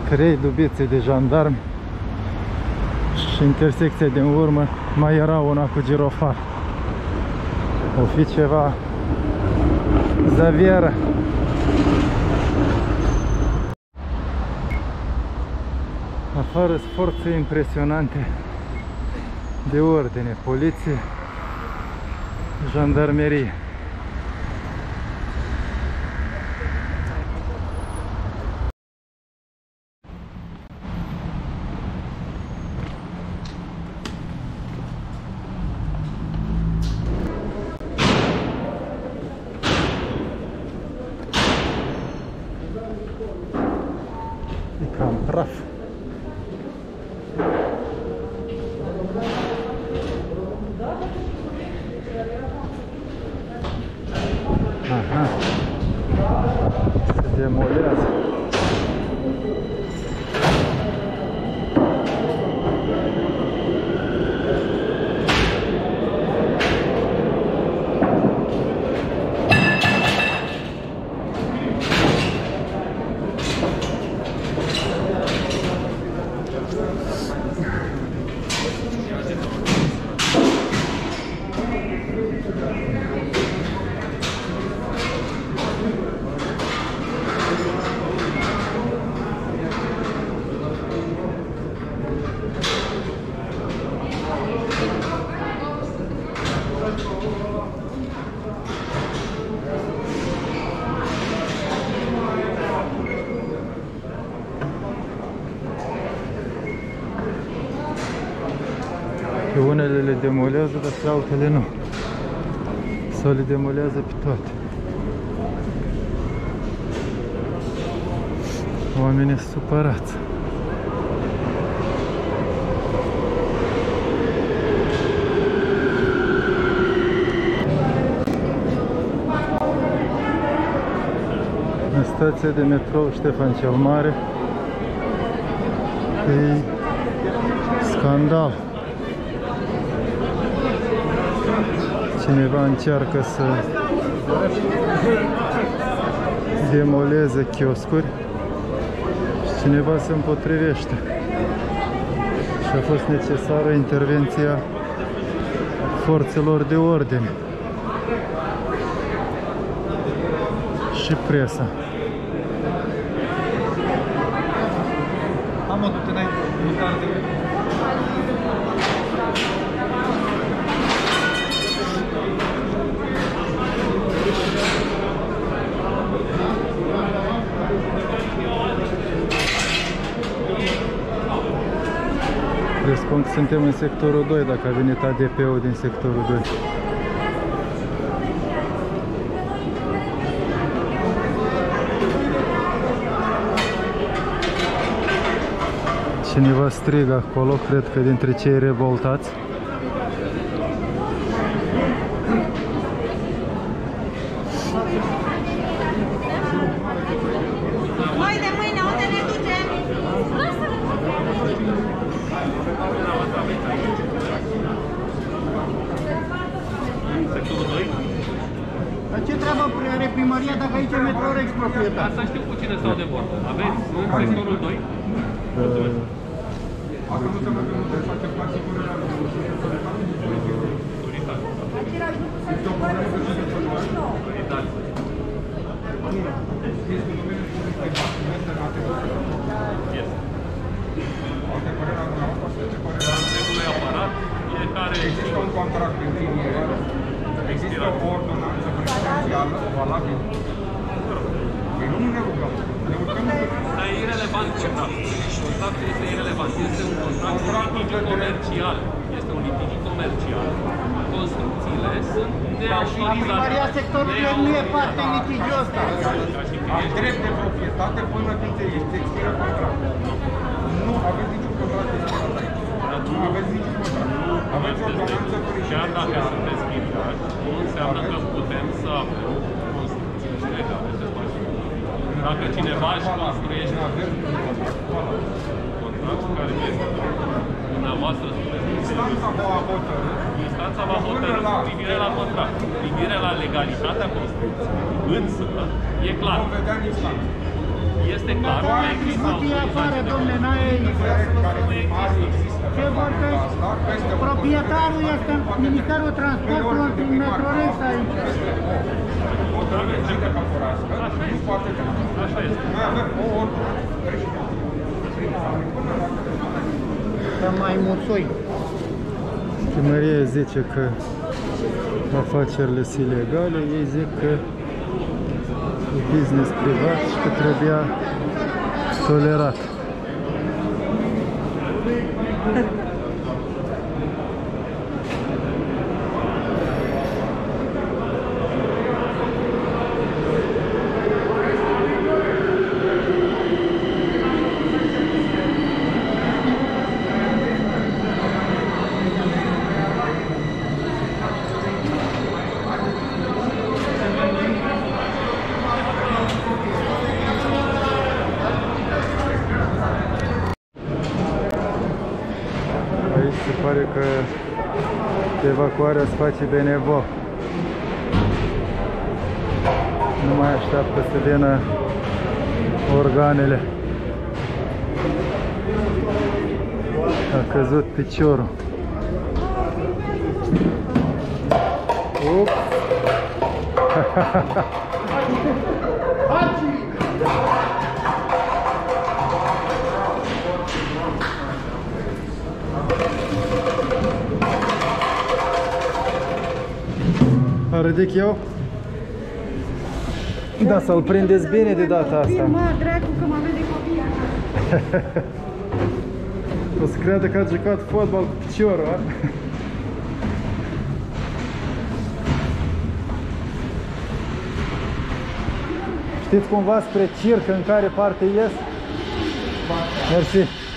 3 dubițe de jandarmi și intersecția din urmă mai era una cu girofar. O fi ceva zavieră. Afară sunt forțe impresionante de ordine, poliție, jandarmerie. E cam praf. Aha. Se demolează. Pe unele le demolează, dar pe altele nu. Sau le demolează pe toate. Oamenii sunt supărați. În stația de metrou Ștefan cel Mare e scandal. Cineva încearcă să demoleze chioscuri și cineva se împotrivește. Și a fost necesară intervenția forțelor de ordine și presa. Am o du-te înainte, nu tarde. Presupun că suntem în sectorul 2, dacă a venit ADP-ul din sectorul 2. Cineva strigă acolo, cred că dintre cei revoltați. Noi de mâine unde ne ducem? Sectorul 2? Dar ce treabă are primăria dacă aici e Metrorex proprietar? Asta știu cu cine stau de vorbă. Aveți în sectorul 2? Acum nu se mai face parte cu există un contract de închiriere, există o ordonanță prezidențială valabilă. Păi nu ne rugăm. Ne rugăm. Dar e irelevant contractul. Contractul este irelevant. Este un contract comercial. Este un litigiu comercial. Construcțiile sunt neautorizate. Și primăria sectorului nu e parte în litigiul ăsta. Am drept de proprietate până când se expiră contractul. Nu aveți niciun contract expirat aici. Nu aveți niciun contract. Aveți ordonanță prezidențială. Chiar dacă sunteți chiriași, nu înseamnă că putem să avem construcții legale de spațiu. Dacă cineva își construiește contractul care este dumneavoastră spuneți. Instanța va hotărî cu privire la contract, cu privire la legalitatea construcției. Însă, e clar. Este clar, nu Care există discuție afară, autorizație de domne, n-ai... care mari există. Ce vorbești? Proprietarul este Ministerul Transportului prin Metrorex aici. O tranzită caporească nu poate fi. Așa este. Noi avem o ordine. Să mai muțoi. Primăria zice că afacerile sunt ilegale, ei zic că e business privat și că trebuia tolerat. Aici se pare că evacuarea se face benevol. Nu mai așteaptă să vină organele. A căzut piciorul. Ups! Ridic eu? Da, să-l prindeți bine de data asta. Mă, dracu, că mă vede copia. O să creadă că ați jucat fotbal cu piciorul, a? Știți cumva spre circ în care parte ies? Mersi.